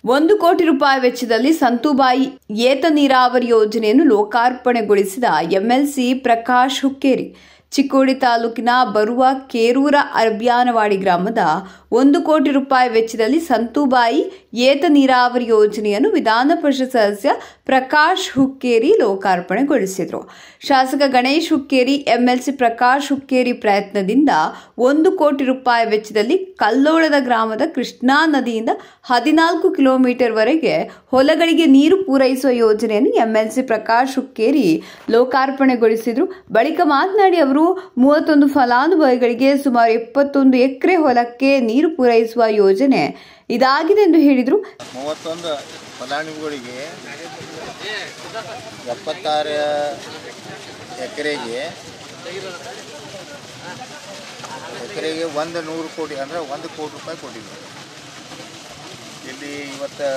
1 ಕೋಟಿ ರೂಪಾಯಿ ವೆಚ್ಚದಲ್ಲಿ ಸಂತೂಬಾಯಿ ಏತ ನೀರಾವರಿ ಯೋಜನೆಯನ್ನು ಲೋಕಾರ್ಪಣೆಗೊಳಿಸಿದ ಎಂಎಲ್ಸಿ ಪ್ರಕಾಶ್ ಹುಕ್ಕೇರಿ. ಚಿಕ್ಕೋಡಿ ತಾಲೂಕಿನ ಬರುವ ಕೇರೂರ ಅಭಿಯಾನವಾಡಿ ಗ್ರಾಮದ 1 ಕೋಟಿ ರೂಪಾಯಿ ವೆಚ್ಚದಲ್ಲಿ ಸಂತೂಬಾಯಿ ಏತ ನೀರಾವರಿ ಯೋಜನೆಯನ್ನು ವಿಧಾನ ಪರಿಷತ್ ಸದಸ್ಯ ಪ್ರಕಾಶ್ ಹುಕ್ಕೇರಿ ಲೋಕಾರ್ಪಣೆಗೊಳಿಸಿದರು. ಶಾಸಕ ಗಣೇಶ್ ಹುಕ್ಕೇರಿ, ಎಂಎಲ್ಸಿ ಪ್ರಕಾಶ್ ಹುಕ್ಕೇರಿ ಪ್ರಯತ್ನದಿಂದ 1 ಕೋಟಿ ರೂಪಾಯಿ ವೆಚ್ಚದಲ್ಲಿ ಕಲ್ಲೋಳದ ಗ್ರಾಮದ ಕೃಷ್ಣಾ ನದಿಯಿಂದ 14 ಕಿಲೋಮೀಟರ್ ವರೆಗೆ ಹೊಲಗಳಿಗೆ ನೀರು ಪೂರೈಸುವ ಯೋಜನೆಯನ್ನು ಎಂಎಲ್ಸಿ ಪ್ರಕಾಶ್ ಹುಕ್ಕೇರಿ ಲೋಕಾರ್ಪಣೆಗೊಳಿಸಿದರು. ಬಳಿಕ ಮಾತನಾಡಿ ಅವರು 31 ಫಲಾನುಭವಿಗಳಿಗೆ ಸುಮಾರು 71 ಎಕರೆ ಹೊಲಕ್ಕೆ ನೀರು ಪೂರೈಸುವ ಯೋಜನೆ ಇದಾಗಿದೆ ಎಂದು ಹೇಳಿದರು. 31 ಫಲಾನುಭವಿಗಳಿಗೆ 76 ಎಕರೆಗೆ 100 ಕೋಟಿ ಅಂದರೆ 1 ಕೋಟಿ ರೂಪಾಯಿ ಕೊಟ್ಟಿದ್ವಿ. ಇಲ್ಲಿ ಇವತ್ತು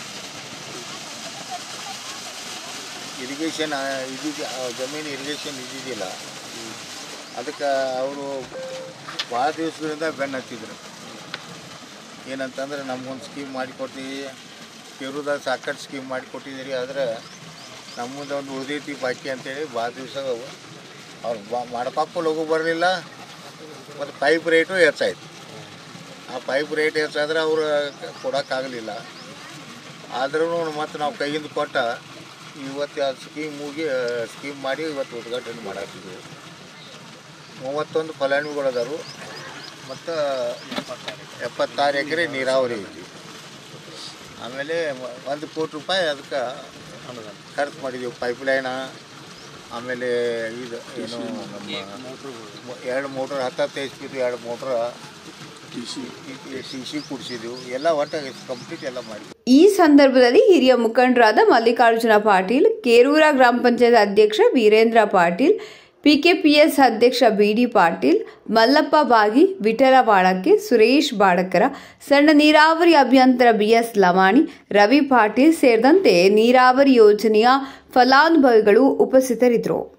ಇರಿಗೇಷನ್ ಜಮೀನು ಇರಿಗೇಷನ್ ಇದ್ದಿದ್ದಿಲ್ಲ. ಅದಕ್ಕೆ ಅವರು ಭಾಳ ದಿವಸಗಳಿಂದ ಬೆನ್ನು ಹತ್ತಿದ್ರು. ಏನಂತಂದ್ರೆ ನಮಗೊಂದು ಸ್ಕೀಮ್ ಮಾಡಿಕೊಟ್ಟು ಕೇರೂದಾಗ ಸಾಕಷ್ಟು ಸ್ಕೀಮ್ ಮಾಡಿಕೊಟ್ಟಿದ್ದೀರಿ, ಆದರೆ ನಮ್ಮದು ಒಂದು ಉಳಿದೈತಿ ಬಾಕಿ ಅಂತೇಳಿ ಭಾಳ ದಿವಸ ಅವ್ರು ಮಾಡ್ಕೊಳ್ಕೊಂಡು ಹೋಗೋ ಬರಲಿಲ್ಲ. ಮತ್ತು ಪೈಪ್ ರೇಟು ಹೆಚ್ಚಾಯ್ತು. ಆ ಪೈಪ್ ರೇಟ್ ಹೆಚ್ಚಾದ್ರೆ ಅವರು ಕೊಡೋಕ್ಕಾಗಲಿಲ್ಲ. ಆದ್ರೂ ಮತ್ತು ನಾವು ಕೈಯಿಂದ ಕೊಟ್ಟ ಇವತ್ತು ಆ ಸ್ಕೀಮ್ ಮಾಡಿ ಇವತ್ತು ಉದ್ಘಾಟನೆ ಮಾಡಾಕ್ತಿದ್ವಿ. 31 ಫಲಾನುಭವಿಗಳದಾರು ಮತ್ತು 76 ಎಕರೆ ನೀರಾವರಿ ಐತಿ. ಆಮೇಲೆ 1 ಕೋಟಿ ರೂಪಾಯಿ ಅದಕ್ಕೆ ಖರ್ಚು ಮಾಡಿದ್ದೀವಿ. ಪೈಪ್ಲೈನ, ಆಮೇಲೆ ಇದು ಏನು ನಮ್ಮ 2 ಮೋಟ್ರ್ 10 HP 2 ಮೋಟ್ರ್ ಸಿ ಕೊಡಿಸಿದ್ದೀವಿ. ಎಲ್ಲ ಒಟ್ಟಾಗಿ ಕಂಪ್ಲೀಟ್ ಎಲ್ಲ ಮಾಡಿದ್ವಿ. ಈ ಸಂದರ್ಭದಲ್ಲಿ ಹಿರಿಯ ಮುಖಂಡರಾದ ಮಲ್ಲಿಕಾರ್ಜುನ ಪಾಟೀಲ್, ಕೇರೂರ ಗ್ರಾಮ ಪಂಚಾಯತ್ ಅಧ್ಯಕ್ಷ ವೀರೇಂದ್ರ ಪಾಟೀಲ್, ಪಿಕೆಪಿಎಸ್ ಅಧ್ಯಕ್ಷ ಬಿಡಿ ಪಾಟೀಲ್, ಮಲ್ಲಪ್ಪ ಬಾಗಿ, ವಿಠಲ ಬಾಳಕೆ, ಸುರೇಶ್ ಬಾಡಕರ, ಸಣ್ಣ ನೀರಾವರಿ ಅಭಿಯಂತರ ಬಿಎಸ್ ಲಮಾಣಿ, ರವಿ ಪಾಟೀಲ್ ಸೇರಿದಂತೆ ನೀರಾವರಿ ಯೋಜನೆಯ ಫಲಾನುಭವಿಗಳು ಉಪಸ್ಥಿತರಿದ್ದರು.